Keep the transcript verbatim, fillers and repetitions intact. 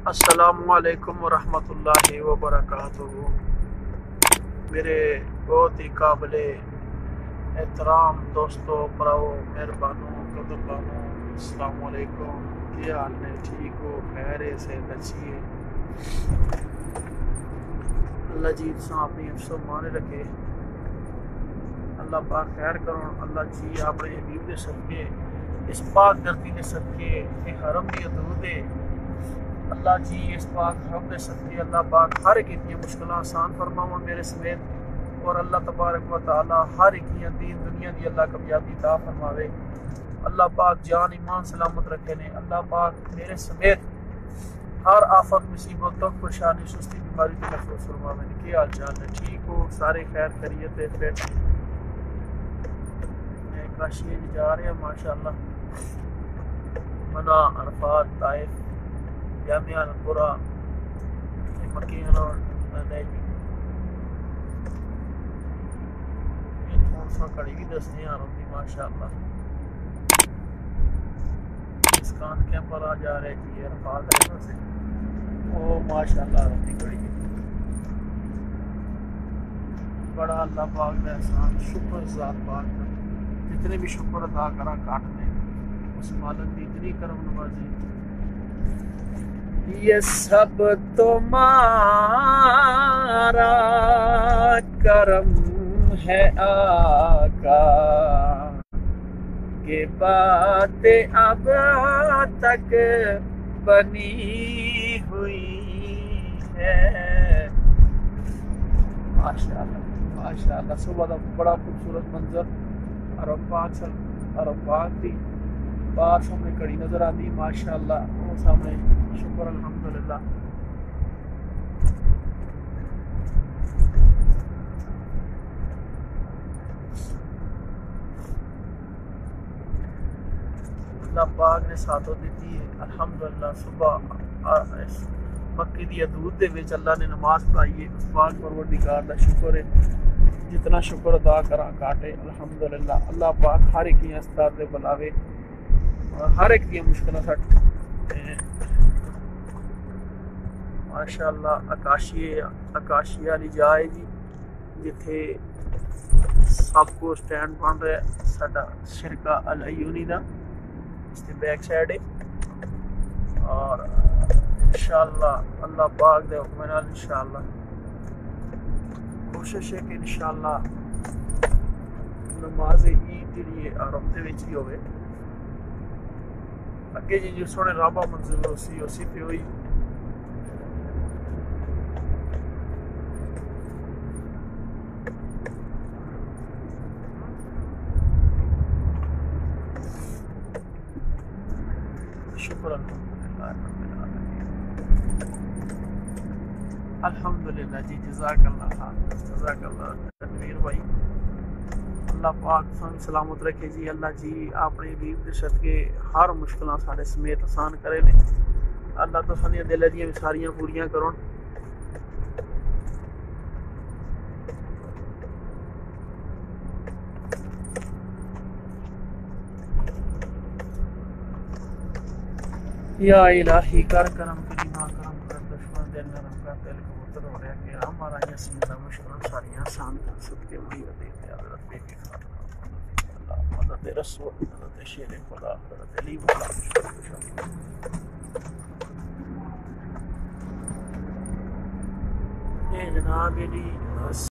السلام علیکم ورحمۃ اللہ وبرکاتہ۔ میرے بہت ہی قابل احترام دوستو، پراؤ، مہربانوں، قدردانوں، السلام علیکم۔ کیا حال ہے؟ ٹھیک ہو؟ خیر سے اچھی ہے؟ اللہ جی تساں اپنی حفظ و مان رکھے، اللہ پاک خیر کرو۔ اللہ جی اپنے حبیب دے صدقے، اس پاک دھرتی دے صدقے، اے حرم دی حدود ہے، اللہ جی اس پاک حرم دے صدقے اللہ پاک ہر ایک اتنی مشکلیں آسان فرماؤں میرے سمیت، اور اللہ تبارک و تعالی ہر ایک دین دنیا دی اللہ کامیابی عطا فرماوے۔ اللہ پاک جان ایمان سلامت رکھے نے، اللہ پاک میرے سمیت ہر آفت مصیبت تک پریشانی سستی بیماری سے محفوظ فرماوے۔ کیا حال چال ہے؟ ٹھیک ہو؟ سارے خیر خیریت ہے؟ پھر کاشی جا رہے ہیں ماشاءاللہ، منا، عرفات، طائف، جامعہ القرا، مکین روڈ، نیجی کون سا کڑی بھی دستے ہیں آرام دی ماشاءاللہ۔ اس کان کے پر آ جا رہے جی عرفات رہنا سے وہ ماشاءاللہ آرام دی کڑی ہے، بڑا اللہ پاک کا احسان، شکر ذات پاک کا، جتنے بھی شکر ادا کرا کاٹ دیں اس مالک دی اتنی کرم نوازی۔ یہ سب تمہارا کرم ہے آقا، کہ باتیں اب تک بنی ہوئی ہے۔ ماشاءاللہ ماشاءاللہ، صبح دا بڑا خوبصورت منظر، عرفات عرفات دی باہر سامنے کڑی نظر آتی ماشاءاللہ، وہ سامنے شکر الحمدللہ۔ اللہ پاک نے ساتھوں دیتی ہے الحمدللہ۔ صبح مکے دی حدود دے وچ اللہ نے نماز پڑھائی ہے، اس پاک پروردگار دا شکر ہے، جتنا شکر ادا کرا کاٹے الحمدللہ۔ اللہ پاک ہر ایک کی استاد دے بلاوے، ہر ایک دی مشکلیں سٹ ماشاءاللہ۔ اکاشی اکاشی والی جائے جی، جتھے سب کو سٹینڈ بن رہا ہے ساڈا شرکہ العیونی دا، اس کے بیک سائڈ ہے، اور انشاءاللہ اللہ پاک دے حکم نال انشاءاللہ کوشش ہے کہ انشاءاللہ نماز عید جڑی ہے عرب دے وچ ہی ہوئے۔ اگے جی جو سونے رابع منزل اسی اسی پہ ہوئی شکر الحمدللہ رب العالمین۔ الحمدللہ جی، جزاک اللہ خیر، جزاک اللہ تنویر بھائی، اللہ پاک سن سلامت رکھے جی۔ اللہ جی اپنے حبیب دے صدقے ہر مشکلاں ساڈے سمیت آسان کرے نے، اللہ تو سانیاں دل دیاں ساریاں پوریاں کرن۔ یا الہی کر کرم کری نا کرم کر، دشمن دل نرم کر، دل کبوتر ہو رہا کہ ہمارا یسین دا مشکلیں ساریاں آسان کر، صدقے ولی دیتے حضرت بے کے خاتمہ اللہ، مدد رسول، مدد شیر خدا، حضرت علی مولا۔ اے جناب علی